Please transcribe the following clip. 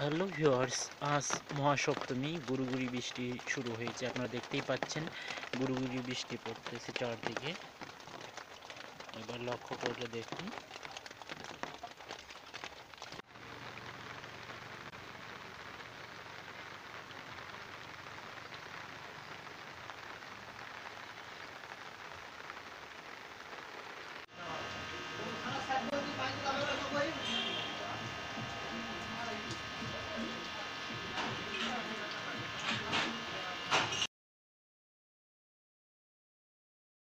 Hello viewers, আজ মহাসপ্তমী। গুড়ি বৃষ্টি শুরু হয়েছে, আপনারা দেখতেই পাচ্ছেন গুড়ি বৃষ্টি পড়তেছে চারদিকে। এবার লক্ষ্য করলে দেখুন